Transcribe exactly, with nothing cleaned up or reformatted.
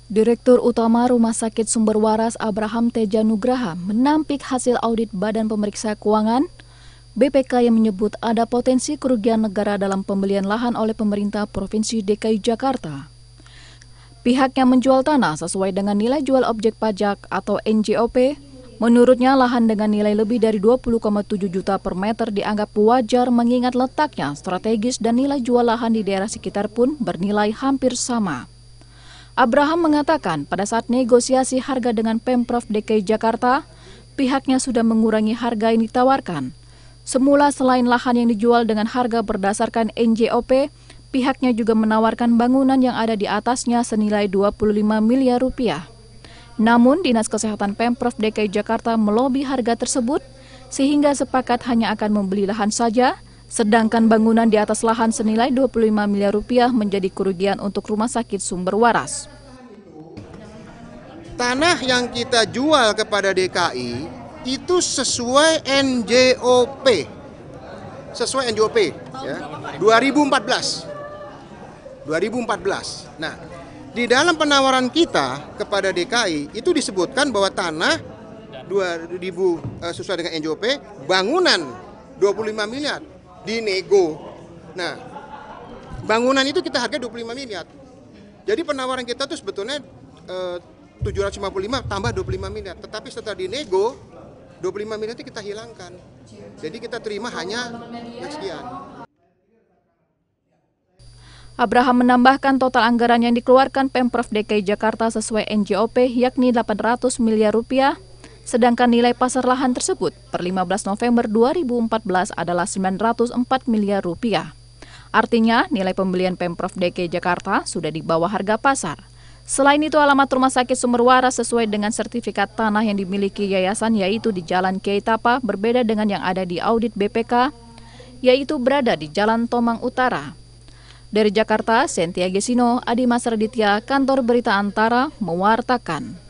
Direktur Utama Rumah Sakit Sumber Waras Abraham Teja Nugraha menampik hasil audit Badan Pemeriksa Keuangan B P K yang menyebut ada potensi kerugian negara dalam pembelian lahan oleh pemerintah Provinsi D K I Jakarta. Pihaknya menjual tanah sesuai dengan nilai jual objek pajak atau N J O P. Menurutnya lahan dengan nilai lebih dari dua puluh koma tujuh juta per meter dianggap wajar mengingat letaknya strategis dan nilai jual lahan di daerah sekitar pun bernilai hampir sama. Abraham mengatakan pada saat negosiasi harga dengan Pemprov D K I Jakarta, pihaknya sudah mengurangi harga yang ditawarkan. Semula selain lahan yang dijual dengan harga berdasarkan N J O P, pihaknya juga menawarkan bangunan yang ada di atasnya senilai dua puluh lima miliar rupiah. Namun, Dinas Kesehatan Pemprov D K I Jakarta melobi harga tersebut, sehingga sepakat hanya akan membeli lahan saja, sedangkan bangunan di atas lahan senilai dua puluh lima miliar rupiah menjadi kerugian untuk Rumah Sakit Sumber Waras. Tanah yang kita jual kepada D K I itu sesuai N J O P, sesuai N J O P, ya, dua ribu empat belas. Nah, di dalam penawaran kita kepada D K I itu disebutkan bahwa tanah dua ribu uh, sesuai dengan N J O P, bangunan dua puluh lima miliar. Dinego. Nah, bangunan itu kita harga dua puluh lima miliar. Jadi penawaran kita tuh sebetulnya eh, tujuh ratus lima puluh lima tambah dua puluh lima miliar. Tetapi setelah dinego, dua puluh lima miliar itu kita hilangkan. Jadi kita terima hanya sekian. Abraham menambahkan total anggaran yang dikeluarkan Pemprov D K I Jakarta sesuai N J O P yakni delapan ratus miliar rupiah. Sedangkan nilai pasar lahan tersebut per lima belas November dua ribu empat belas adalah sembilan ratus empat miliar rupiah. Artinya, nilai pembelian Pemprov D K I Jakarta sudah di bawah harga pasar. Selain itu, alamat Rumah Sakit Sumber Waras sesuai dengan sertifikat tanah yang dimiliki yayasan yaitu di Jalan Kiai Tapa berbeda dengan yang ada di audit B P K, yaitu berada di Jalan Tomang Utara. Dari Jakarta, Sentia Gesino, Adi Mas Raditya, Kantor Berita Antara, mewartakan.